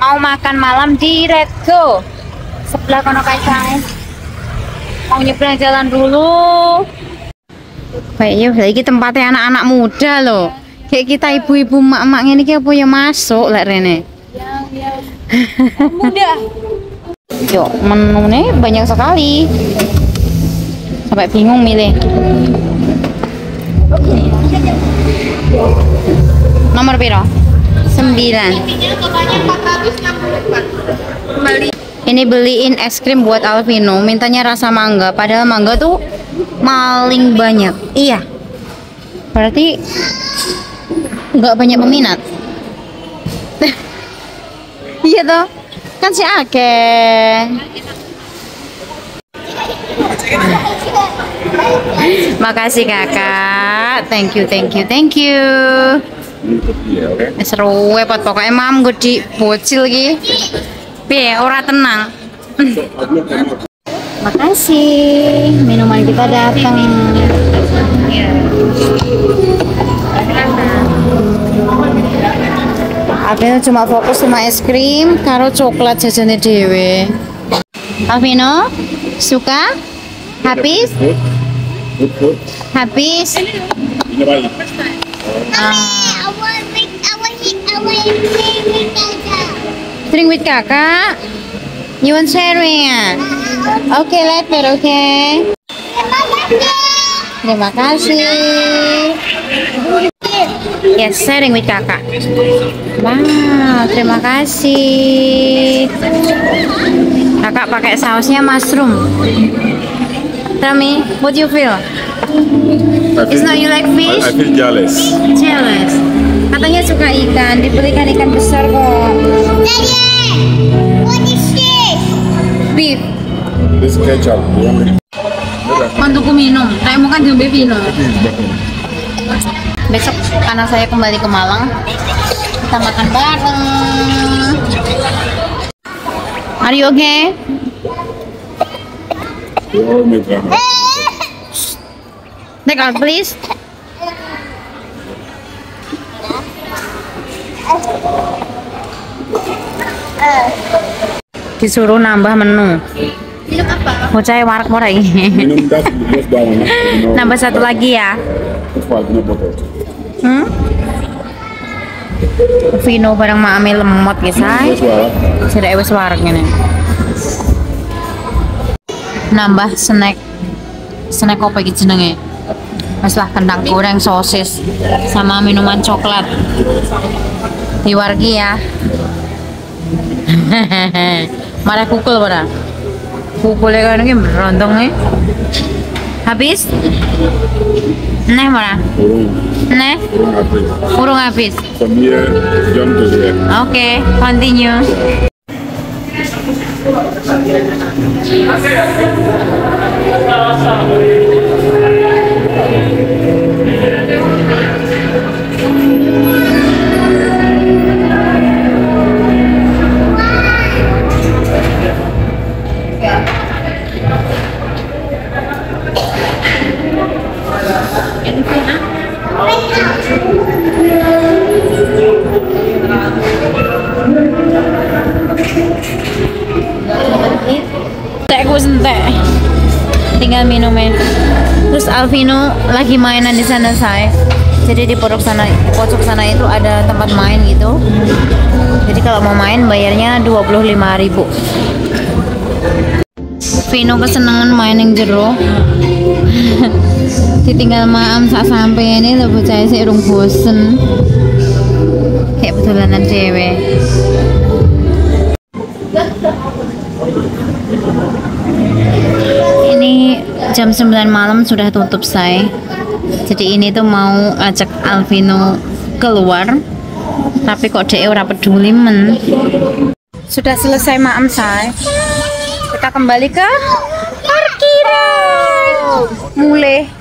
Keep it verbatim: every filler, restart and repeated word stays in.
mau makan malam di Redgo. Sebelah kono kaisang. Mau nyebrang jalan dulu. Kayaknya lagi tempatnya anak-anak muda loh. Kayak kita ibu-ibu mak-mak ini kayak apa ya masuk lah Rene. Muda. Yuk, menu nih banyak sekali. Sampai bingung milih. Nomor piro? sembilan. Ini beliin es krim buat Alvino, mintanya rasa mangga, padahal mangga tuh maling banyak. Iya. Berarti nggak banyak peminat. Iya toh? Kan si Ake. Makasih kakak. Thank you, thank you, thank you. Seru wepot pokoknya mam gue di bocil lagi. Piye ora tenang. Makasih. Minuman kita datang. Alvino cuma fokus sama es krim karo coklat jajannya dewe. Alvino suka? Habis? Habis? Drink with kakak? You want sharing? Okay, later, okay? Terima kasih. Yes, sharing with kakak. Wow, terima kasih. Kakak pakai sausnya mushroom. Tell me, what do you feel? It's not you like fish? I feel jealous. Jealous. Katanya suka ikan, dibelikan ikan besar kok. What is this? Beef. This ketchup. Mantuku minum, saya mau kan diombe vino. Besok karena saya kembali ke Malang, kita makan bareng. Are you okay? Take out, please. Disuruh nambah menu. Minum apa? Mau cai warak murah ini. Nambah satu lagi ya. Hmm? Vino barang maame lemot guys, say. Sudah wis warak ini. Nambah snack. Snack apa iki jenenge? Masalah kentang goreng, sosis, sama minuman coklat. Diwargi ya. Marah kukul pada. Kukulnya kan ini berontong nih. Habis? Neh mana? Neh? Urung habis. Oke, okay, continue. Tekku sentek, tinggal minumnya. Terus Alvino lagi mainan di sana saya. Jadi di pojok sana, pojok sana itu ada tempat main gitu. Jadi kalau mau main bayarnya dua puluh lima ribu. Vino kesenangan main yang jero. Ditinggal maam saat sampai ini lo bocah sih urung bosen. Kayak betulanan cewek. Ini jam sembilan malam sudah tutup say. Jadi ini tuh mau ajak Alvino keluar, tapi kok dia ora peduli men. Sudah selesai maam say. Kita kembali ke parkiran. Mulai